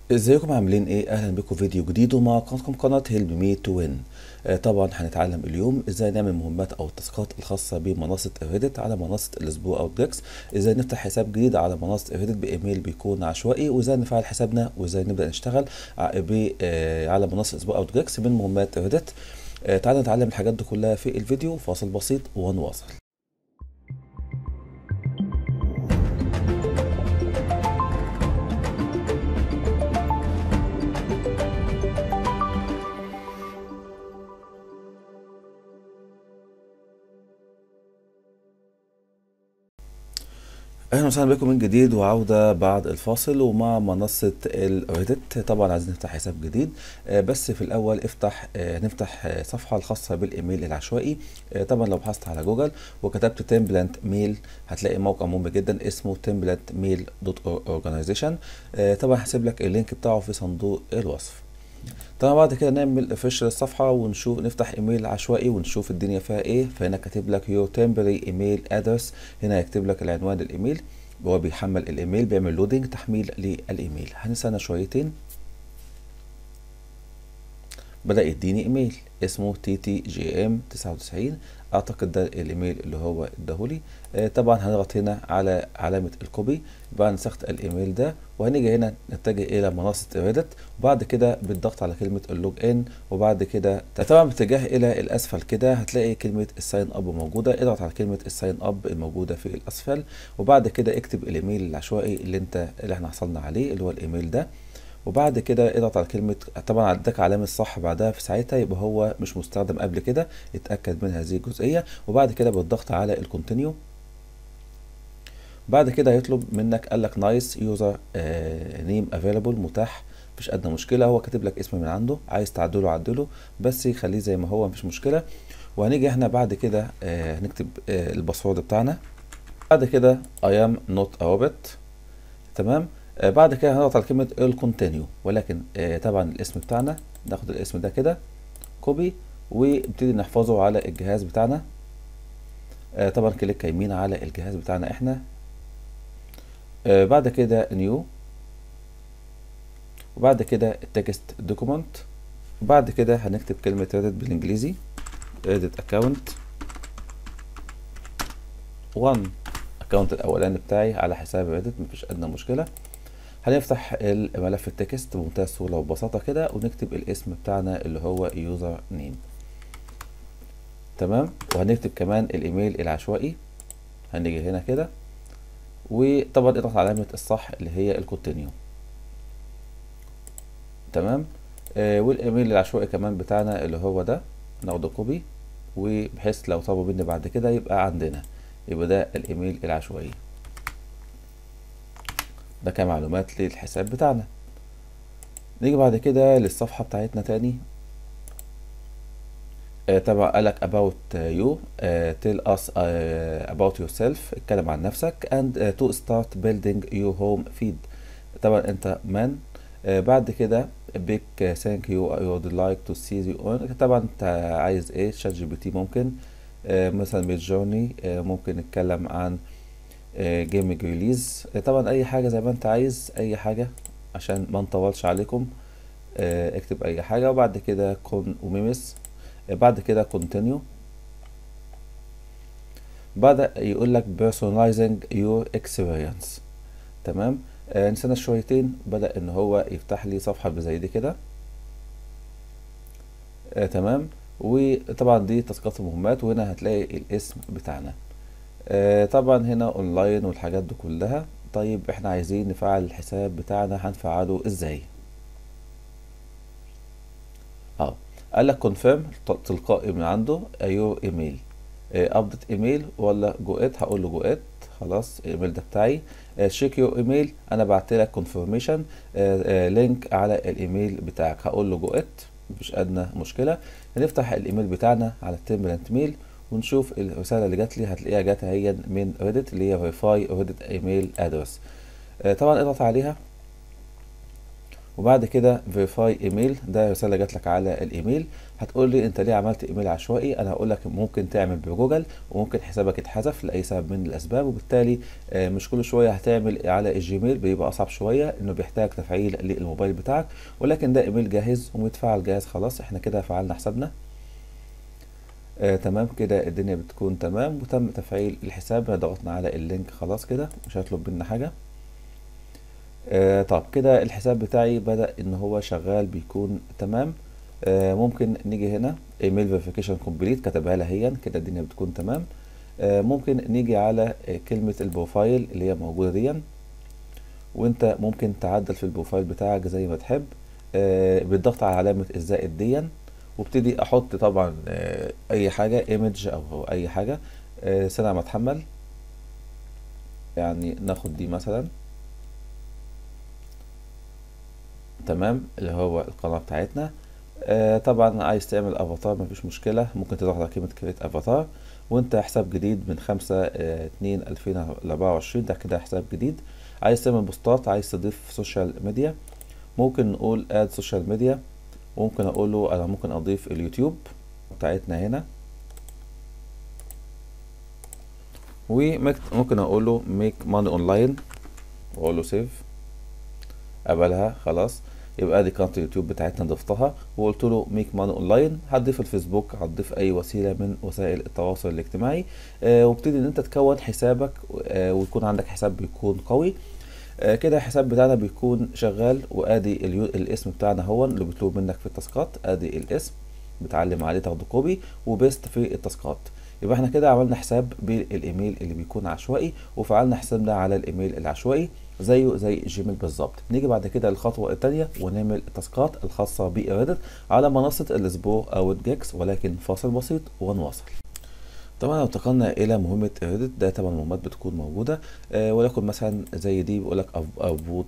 ازيكم عاملين ايه؟ اهلا بكم فيديو جديد ومع قناتكم قناة هيلب مي تو وين. طبعا هنتعلم اليوم ازاي نعمل مهمات او التاسكات الخاصة بمنصة ريدت على منصة الاسبوع او ديكس، ازاي نفتح حساب جديد على منصة ريدت بايميل بيكون عشوائي، وازاي نفعل حسابنا، وازاي نبدأ نشتغل على منصة الاسبوع او ديكس من مهمات ريدت. تعالوا نتعلم الحاجات دي كلها في الفيديو. فاصل بسيط ونواصل. اهلا وسهلا بكم من جديد وعودة بعد الفاصل ومع منصة الريدت. طبعا عايزين نفتح حساب جديد، بس في الاول نفتح صفحة الخاصة بالايميل العشوائي. طبعا لو بحثت على جوجل وكتبت تمبلنت ميل هتلاقي موقع مهم جدا اسمه تمبلنت ميل دوت اورجانيزيشن. طبعا هسيب لك اللينك بتاعه في صندوق الوصف. طبعا بعد كده نعمل ريفرش للصفحة ونشوف، نفتح ايميل عشوائي ونشوف الدنيا فيها ايه. فهنا كاتب لك يور temporary ايميل ادرس، هنا يكتب لك العنوان الايميل وهو بيحمل الايميل، بيعمل لودنج تحميل للايميل. هنستنى شويتين. بدأ يديني ايميل اسمه TTGM99، اعتقد ده الايميل اللي هو اداهولي. طبعا هنضغط هنا على علامة الكوبي، يبقى نسخت الايميل ده، وهنيجي هنا نتجه الى منصة ريدت، وبعد كده بالضغط على كلمة اللوج ان، وبعد كده طبعا باتجاه الى الاسفل كده هتلاقي كلمة الساين اب موجودة. اضغط على كلمة الساين اب الموجودة في الاسفل، وبعد كده اكتب الايميل العشوائي اللي احنا حصلنا عليه اللي هو الايميل ده، وبعد كده اضغط على كلمة. طبعا عدك علامة صح بعدها، في ساعتها يبقى هو مش مستخدم قبل كده، اتأكد من هذه الجزئية. وبعد كده بالضغط على الكونتينيو، بعد كده هيطلب منك، قال لك نايس يوزر نيم افيلابل، متاح، مفيش ادنى مشكلة. هو كاتب لك اسم من عنده، عايز تعدله عدله، بس خليه زي ما هو مفيش مشكلة. وهنيجي احنا بعد كده هنكتب الباسورد بتاعنا. بعد كده I am not a robot. تمام. بعد كده هنضغط على كلمة الكونتينيو، ولكن طبعا الاسم بتاعنا ناخد الاسم ده كده كوبي ونبتدي نحفظه على الجهاز بتاعنا. طبعا كليك يمين على الجهاز بتاعنا احنا. بعد كده نيو، وبعد كده التكست دوكيمنت، وبعد كده هنكتب كلمة ريدت بالانجليزي، ريدت اكونت 1، الاكونت الاولاني بتاعي على حساب ريدت، مفيش ادنى مشكلة. هنفتح الملف التكست بمنتهى السهولة وببساطة كده، ونكتب الاسم بتاعنا اللي هو يوزر نيم. تمام. وهنكتب كمان الايميل العشوائي، هنيجي هنا كده، وطبعا اضغط على علامة الصح اللي هي الكونتينيو. تمام. والايميل العشوائي كمان بتاعنا اللي هو ده ناخده كوبي، وبحيث لو طلبوا مني بعد كده يبقى عندنا، يبقى ده الايميل العشوائي ده كمعلومات للحساب بتاعنا. نيجي بعد كده للصفحة بتاعتنا تاني. طبعا قالك about you، tell us about yourself، اتكلم عن نفسك، and to start building your home feed. طبعا انت man. بعد كده big thank you I would like to see you on. طبعا انت عايز ايه؟ شات جي بي تي ممكن، مثلا ميد جورني، ممكن نتكلم عن جيمنج ريليز. طبعا اي حاجة زي ما انت عايز، اي حاجة عشان ما نطولش عليكم. اكتب اي حاجة، وبعد كده كون وميمس، بعد كده continue. بدأ يقول لك personalizing your experience. تمام. نستنى شويتين، بدأ ان هو يفتح لي صفحة زي دي كده. تمام. وطبعا دي تاسكات المهمات، وهنا هتلاقي الاسم بتاعنا. طبعا هنا اونلاين والحاجات دي كلها. طيب احنا عايزين نفعل الحساب بتاعنا، هنفعله ازاي؟ اه قال لك كونفيرم تلقائي من عنده ايور ايميل، ابديت ايميل ولا جو ات. هقول له جو ات، خلاص الايميل ده بتاعي. شيك يور ايميل، انا بعت لك كونفيرميشن لينك على الايميل بتاعك، هقول له جو ات، مفيش ادنى مشكله. هنفتح الايميل بتاعنا على التمبلنت ميل ونشوف الرساله اللي جات لي، هتلاقيها جات اهي من ريدت اللي هي فيريفاي ريدت ايميل ادرس. طبعا اضغط عليها، وبعد كده فيريفاي ايميل، ده رساله جات لك على الايميل. هتقول لي انت ليه عملت ايميل عشوائي؟ انا هقول لك ممكن تعمل بجوجل، وممكن حسابك يتحذف لاي سبب من الاسباب، وبالتالي مش كل شويه هتعمل على الجيميل، بيبقى اصعب شويه انه بيحتاج تفعيل للموبايل بتاعك، ولكن ده ايميل جاهز ومتفعل جاهز. خلاص احنا كده فعلنا حسابنا. تمام كده الدنيا بتكون تمام وتم تفعيل الحساب. ضغطنا على اللينك خلاص كده مش هيطلب منا حاجه. طب كده الحساب بتاعي بدأ ان هو شغال بيكون تمام. ممكن نيجي هنا ايميل فيريفيكيشن كومبليت، كتبها لها هي كده الدنيا بتكون تمام. ممكن نيجي على كلمة البروفايل اللي هي موجودة دي، وانت ممكن تعدل في البروفايل بتاعك زي ما تحب بالضغط على علامة الزائد دي، وابتدي احط طبعا اي حاجة ايمج او اي حاجة. سنة ما اتحمل، يعني ناخد دي مثلا. تمام اللي هو القناة بتاعتنا. طبعا عايز تعمل افاتار مفيش مشكلة، ممكن تضغط على كلمة كريت افاتار، وانت حساب جديد من 5/2/2024، ده كده حساب جديد. عايز تعمل بوستات، عايز تضيف سوشيال ميديا، ممكن نقول اد سوشيال ميديا، وممكن اقول له انا ممكن اضيف اليوتيوب بتاعتنا هنا، وممكن اقول له ميك ماني اونلاين واقول له سيف، قبلها خلاص. يبقى دي قناه اليوتيوب بتاعتنا ضفتها، وقلت له ميك ماني اونلاين. هتضيف الفيسبوك، هتضيف اي وسيله من وسائل التواصل الاجتماعي، وابتدي ان انت تكون حسابك ويكون عندك حساب بيكون قوي. كده الحساب بتاعنا بيكون شغال. وادي الاسم بتاعنا هو اللي بيطلب منك في التاسكات، ادي الاسم بتعلم عليه، تاخده كوبي وبيست في التاسكات. يبقى احنا كده عملنا حساب بالايميل اللي بيكون عشوائي، وفعلنا حسابنا على الايميل العشوائي زيه زي جيميل بالظبط. نيجي بعد كده للخطوه الثانيه ونعمل التاسكات الخاصه بريدت على منصه الاسبوع او الجيكس، ولكن فاصل بسيط ونواصل. طبعا لو انتقلنا الى مهمه ريدت، ده طبعا مهمات بتكون موجوده، ولكن مثلا زي دي بيقول لك ابوت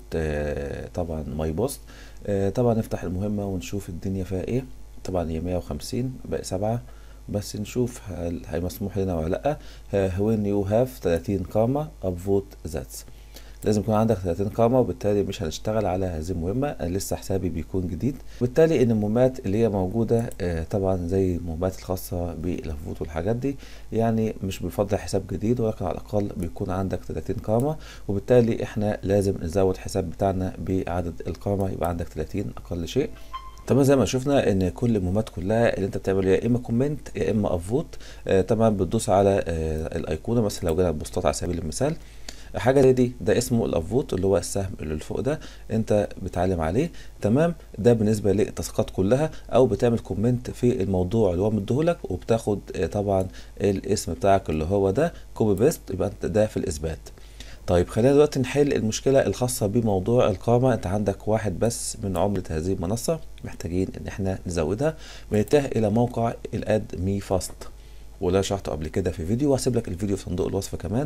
طبعا ماي بوست. طبعا نفتح المهمه ونشوف الدنيا فيها ايه. طبعا هي 150 باقي 7، بس نشوف هل هي مسموح لنا ولا لا. when you have 30 قامه upvote that، لازم يكون عندك 30 قامة، وبالتالي مش هنشتغل على هذه المهمة. أنا لسه حسابي بيكون جديد، وبالتالي ان المهمات اللي هي موجودة طبعا زي المهمات الخاصة بالفوت والحاجات دي، يعني مش بيفضل حساب جديد، ولكن على الأقل بيكون عندك 30 قامة، وبالتالي احنا لازم نزود حساب بتاعنا بعدد القامة، يبقى عندك 30 أقل شيء. طبعا زي ما شفنا ان كل المهمات كلها اللي انت بتعمله يا اما كومنت يا اما افوت. طبعا بتدوس على الايقونه، مثلا لو جينا البوستات على سبيل المثال، حاجه زي دي، ده اسمه الافوت اللي هو السهم اللي فوق ده، انت بتعلم عليه. تمام، ده بالنسبه للتاسكات كلها. او بتعمل كومنت في الموضوع اللي هو مديهولك، وبتاخد طبعا الاسم بتاعك اللي هو ده كوبي بيست، يبقى انت ده في الاثبات. طيب خلينا دلوقتي نحل المشكلة الخاصة بموضوع القامة. انت عندك واحد بس من عملة هذه المنصة، محتاجين ان احنا نزودها. بنتجه الى موقع الاد مي فاست، وده شرحته قبل كده في فيديو، وهسيب لك الفيديو في صندوق الوصف كمان.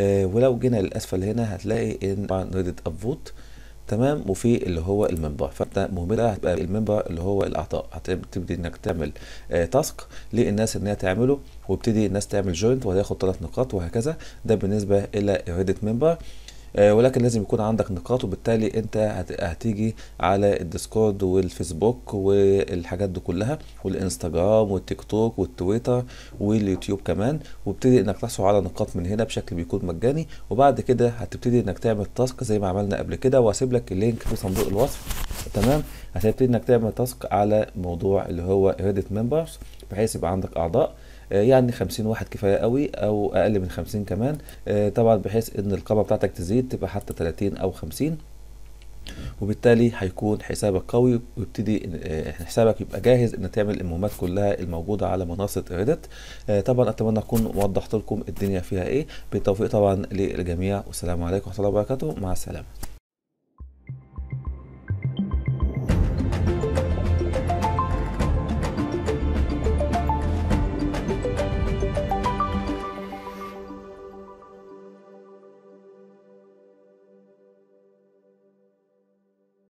ولو جينا للاسفل هنا هتلاقي ان ريدت ابفوت تمام، وفي اللي هو المنبر. فانت مهمتها هتبقى المنبر اللي هو الاعضاء، هتبتدي انك تعمل تاسك للناس ان هي تعمله، وابتدي الناس تعمل جوينت وهياخد 3 نقاط وهكذا. ده بالنسبه الى ريدت ممبر. ولكن لازم يكون عندك نقاط، وبالتالي انت هتيجي على الديسكورد والفيسبوك والحاجات دي كلها، والانستجرام والتيك توك والتويتر واليوتيوب كمان، وابتدي انك تحصل على نقاط من هنا بشكل بيكون مجاني. وبعد كده هتبتدي انك تعمل تاسك زي ما عملنا قبل كده، وهسيب لك اللينك في صندوق الوصف. تمام، هتبتدي انك تعمل تاسك على موضوع اللي هو ريدت ممبرز، بحيث يبقى عندك اعضاء. يعني 50 واحد كفاية قوي، او اقل من 50 كمان. طبعا بحيث ان القامة بتاعتك تزيد تبقى حتى 30 او 50، وبالتالي هيكون حسابك قوي، ويبتدي حسابك يبقى جاهز ان تعمل المهمات كلها الموجودة على منصة ريدت. طبعا اتمنى اكون وضحت لكم الدنيا فيها ايه. بالتوفيق طبعا للجميع، والسلام عليكم ورحمة الله وبركاته، مع السلامة.